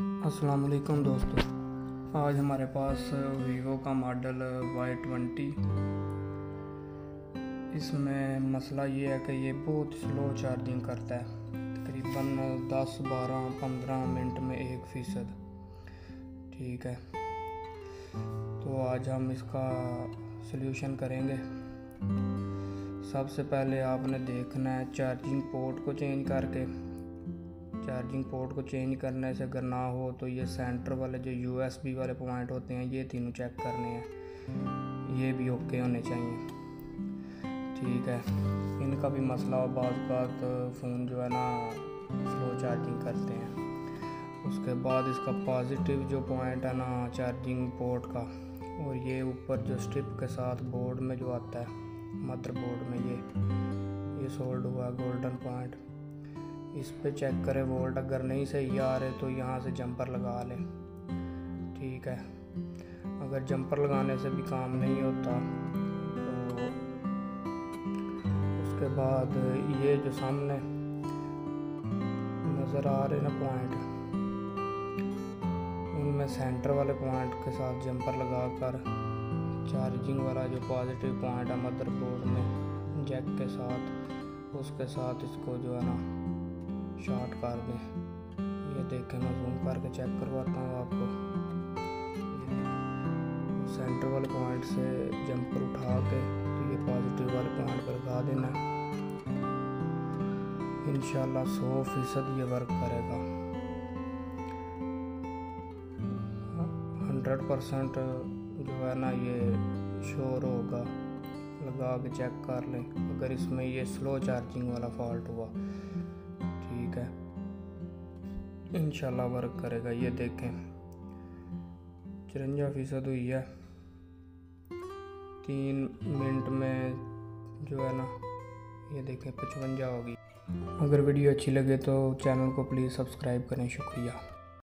अस्सलाम वालेकुम दोस्तों, आज हमारे पास वीवो का मॉडल Y20। इसमें मसला ये है कि ये बहुत स्लो चार्जिंग करता है, तकरीबन 10, 12, 15 मिनट में 1%। ठीक है, तो आज हम इसका सल्यूशन करेंगे। सबसे पहले आपने देखना है चार्जिंग पोर्ट को चेंज करके। चार्जिंग पोर्ट को चेंज करने से अगर ना हो तो ये सेंटर वाले जो USB वाले पॉइंट होते हैं ये तीनों चेक करने हैं, ये भी ओके होने चाहिए। ठीक है, इनका भी मसला हो, बात फ़ोन जो है ना स्लो चार्जिंग करते हैं। उसके बाद इसका पॉजिटिव जो पॉइंट है ना चार्जिंग पोर्ट का, और ये ऊपर जो स्ट्रिप के साथ बोर्ड में जो आता है मदरबोर्ड में, ये सोल्ड हुआ गोल्डन पॉइंट, इस पे चेक करें वोल्ट। अगर नहीं सही आ रहे तो यहाँ से जंपर लगा लें। ठीक है, अगर जंपर लगाने से भी काम नहीं होता तो उसके बाद ये जो सामने नज़र आ रहे ना पॉइंट, उनमें सेंटर वाले पॉइंट के साथ जंपर लगाकर चार्जिंग वाला जो पॉजिटिव पॉइंट है मदरबोर्ड में जैक के साथ, उसके साथ इसको जो है ना शॉर्ट कर दें। ये देखें, मैं जूम करके चेक करवाता हूँ आपको। सेंटर वाले पॉइंट से जंपर उठा के तो ये पॉजिटिव वाले पॉइंट पर लगा देना। इंशाल्लाह 100% ये वर्क करेगा। 100% जो है ना ये श्योर होगा। लगा के चेक कर लें अगर इसमें ये स्लो चार्जिंग वाला फॉल्ट हुआ। ठीक है, इंशाल्लाह वर्क करेगा। ये देखें 54% हुई है 3 मिनट में जो है ना, ये देखें 55 होगी। अगर वीडियो अच्छी लगे तो चैनल को प्लीज़ सब्सक्राइब करें। शुक्रिया।